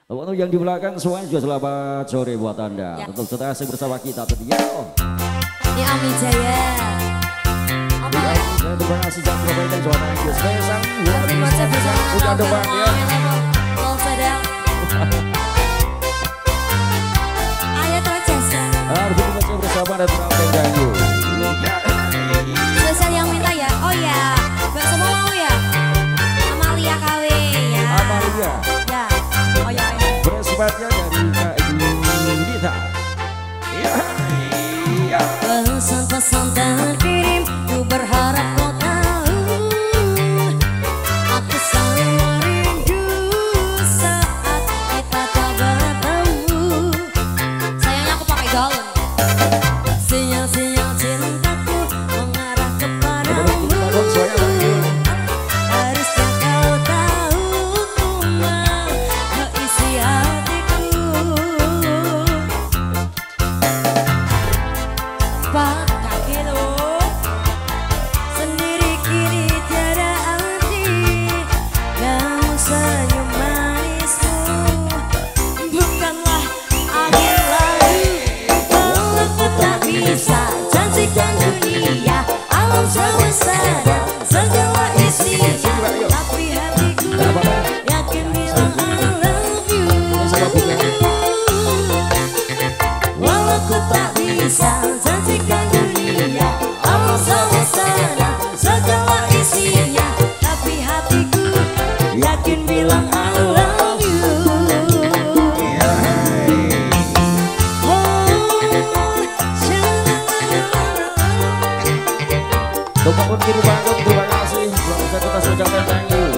Untuk yang di belakang semuanya juga selamat sore buat Anda. Ya. Untuk tetap asik bersama kita tentunya. Ini Ami Jaya. Apa ya? Terima kasih dan perbaikan suara yang spesial. Terima kasih bersama Udah depan ya. Mau sedang. Ayo terjasa. Harus dibaca bersama dan terangkan janju. Spesial yang minta ya. Oh ya, gak semua mau ya. Amalia KW ya. Amalia. Ya. Oh ya. Bersempatnya dari Kak Yudita. Iya. Pesan-pesan terkirim, ku berharap kau tahu. Aku sangat rindu saat kita tak bertemu. Sayangnya aku pakai gaun. Sinyal-sinyal cintaku mengarah kepadamu. Harusnya kau tahu kau isi hatiku. Pak kaki lo sendiri kini tiada arti, namun senyum manismu bukanlah angin lalu. Kalau ku tak bisa janjikan dunia, alam semesta dan segala isinya, tapi hatiku yakin bilang I love you. Walau ku tak bisa janjikan dunia, alam semesta dan segala isinya, tapi hatiku yakin bilang I love you. Untuk pun kiri bangun, terima kasih. Belum bisa kita ucapkan thank you.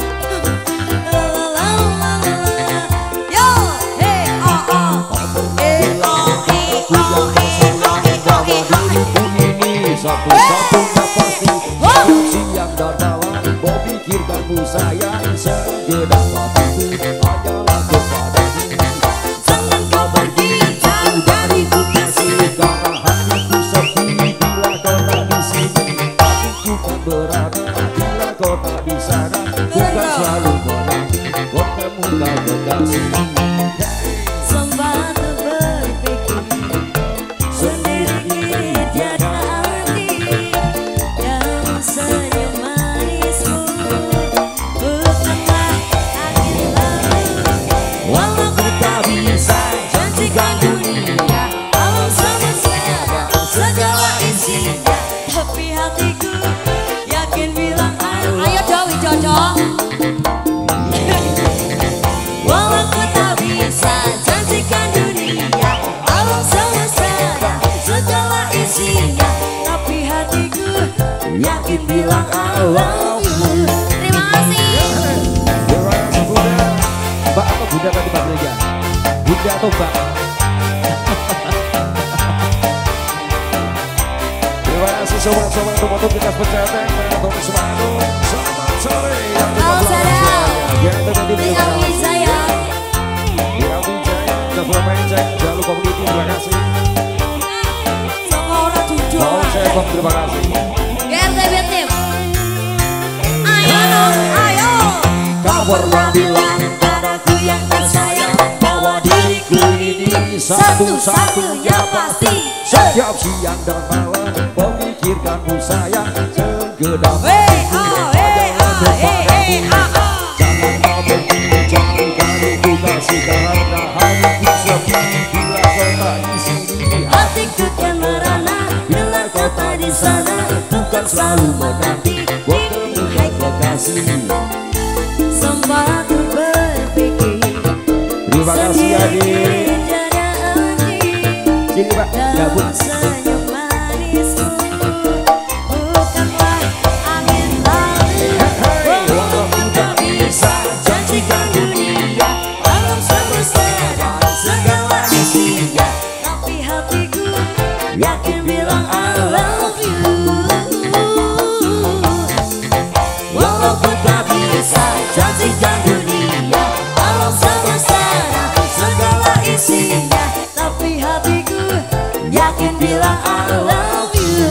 Yo, hey, oh, oh, hey, oh, hey, oh, hey, oh, hey, oh, hey, oh, hey. Ini satu-satunya pasti siang dan malam kau pikirkanmu sayang segedap waktu hanyalah kepadamu. Jangan kau pergi jauh dariku kasih. Karena hatiku sepi bila kau tak di sini. Hatiku kan berada bila kau tak di sana. Bukan selalu menanti kau temukan kekasih. Sempat berpikir sendiri tiada arti, namun senyum manismu bukanlah angin lalu. Walau ku tak bisa janjikan dunia, alam semesta dan segala isinya, tapi hatiku yakin bilang ayo Dewi Jojo. Walau ku tak bisa janjikan dunia, alam semesta dan segala isinya, tapi hatiku yakin bilang I love you. Terima kasih. Terima kasih Bunda. Mbak apa Bunda tadi panggilnya? Bunda atau Mbak? Terima kasih sobat-sobat untuk kita pencapaian untuk semangat. Selamat sore yang Oh, sedang. yang terjadi di Ini Ami Jaya. dan bermain jangan lupa begitu. Terima kasih. Sama orang jujur. Mau cekok terima kasih. GRTB tim. Ayo dong, ayo. Kau pernah bilang padaku yang tersayang bahwa diriku ini satu-satunya pasti. Setiap siang dan malam memikirkanmu sayang segedap Hey, oh, hey, oh, hey, hey, oh, oh. jangan kau pergi jauh dariku kasih karena hatiku sepi bila kau tak di sini. Hatiku kan merana bila kau tak di sana, bukan selalu menanti Bertemu hai kekasih. sempat berpikir Terima kasih adik. tiada arti, Sini Pak, ya Bu. dalam senyum manismu bukanlah angin lalu. Walau ku tak bisa janjikan dunia, alam semesta dan segala isinya, tapi hatiku yakin bilang I love you. Walau ku tak bisa janjikan dunia, alam semesta dan segala isinya, tapi hatiku yakin bilang I love you.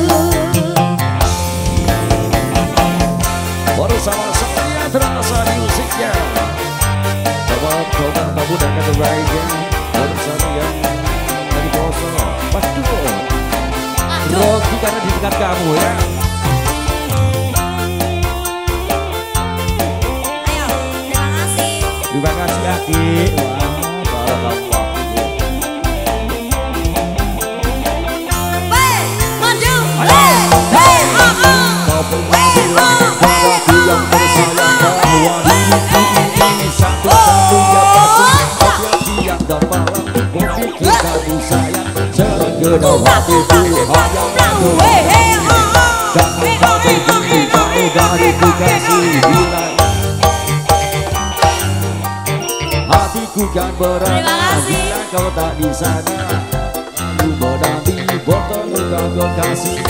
Bersama saya terasa musiknya. Coba mudahkan kebahagiaan bersama yang dari Poso. Waduh, Rocky karena di dekat kamu ya. Ayo, terima kasih. Terima kasih Aki. Wah, barakallah. Wey, maju. Wey, hey, Kau pernah bilang bahwa aku yang tersayang bahwa diriku ini satu-satunya pasti tiap dan malam memikir kamu sayang segenap hatiku hanya Wey, hey, jangan kau pergi jauh dariku kasih bila hatiku kan berat Terima kasih. bila kau tak di sana aku menanti bertemu kau kasih.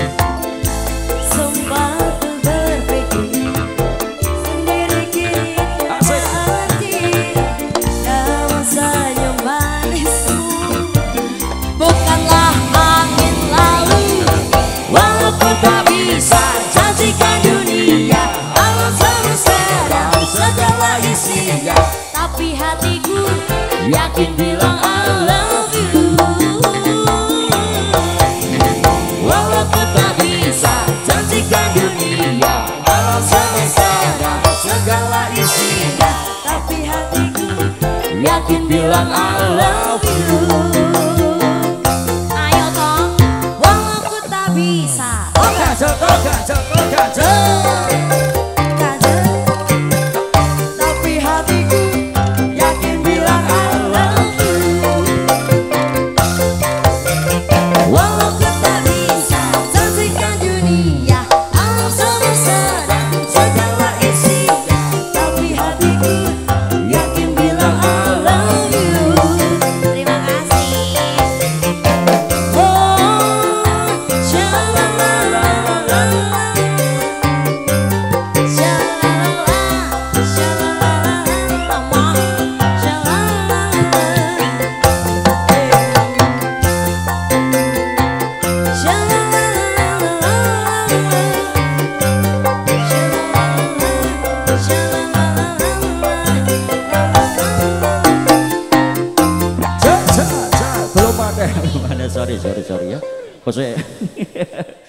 sempat berpikir sendiri kini Asik. hati namun senyum manismu bukanlah angin lalu walaupun tak bisa janjikan dunia alam semesta dan segala isinya tapi hatiku yakin bilang I love you walaupun tak bisa janjikan dunia alam semesta dan segala isinya tapi hatiku yakin bilang I love you ayo toh walaupun tak bisa Gajah, gajah, gajah. tapi hatiku yakin bilang I love you walaupun tak bisa janjikan dunia alam semesta dan segala isinya tapi hatiku yakin bilang I love you terima kasih oh shalala Belum ada, sorry ya. Maksudnya